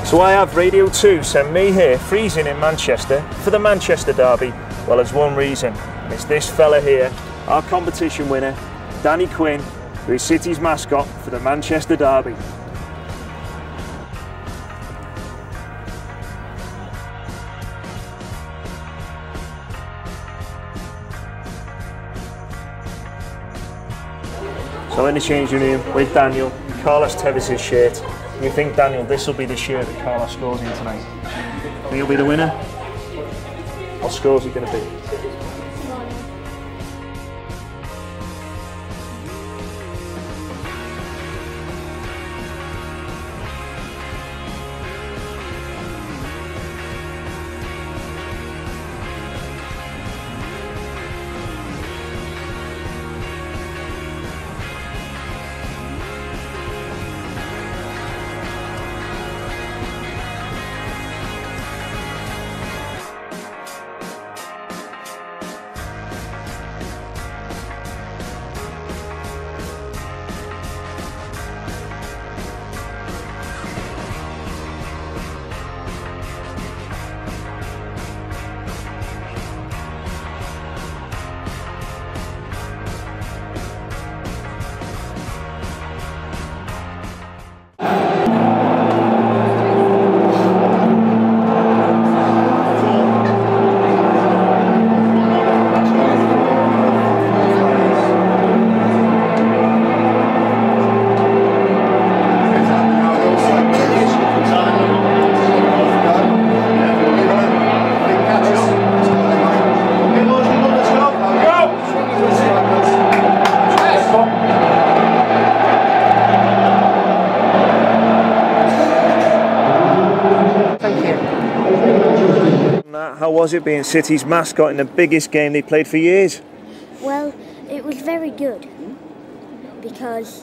So I have Radio 2 send me here, freezing in Manchester, for the Manchester derby. Well, there's one reason. It's this fella here, our competition winner, Danny Quinn, who is City's mascot for the Manchester derby. So in the changing room with Daniel, Carlos Tevez' shirt. You think, Daniel, this will be the shirt that Carlos scores in tonight? Think he'll be the winner? What score is he going to be? How was it being City's mascot in the biggest game they played for years? Well, it was very good because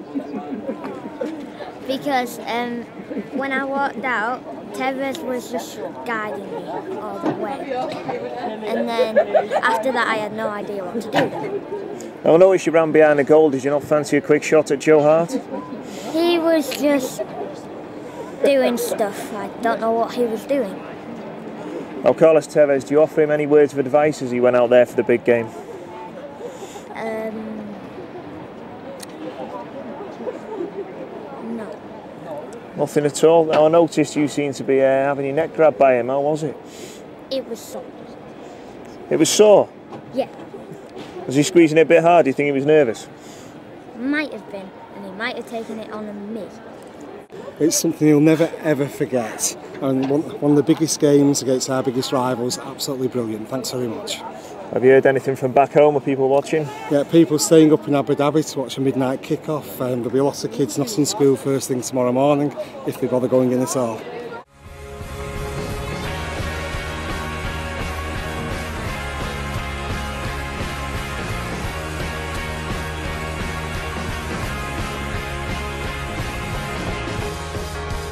when I walked out, Tevez was just guiding me all the way, and then after that I had no idea what to do. I noticed you ran behind the goal. Did you not fancy a quick shot at Joe Hart? He was just doing stuff. I don't know what he was doing. Now, Carlos Tevez, do you offer him any words of advice as he went out there for the big game? No. Nothing at all? Now, I noticed you seemed to be having your neck grabbed by him. How was it? It was sore. It was sore? Yeah. Was he squeezing it a bit hard? Do you think he was nervous? Might have been, and he might have taken it on me. It's something he'll never ever forget, and one of the biggest games against our biggest rivals. Absolutely brilliant. Thanks very much. Have you heard anything from back home? Are people watching? Yeah, people staying up in Abu Dhabi to watch a midnight kick-off. There'll be lots of kids not in school first thing tomorrow morning if they bother going in at all.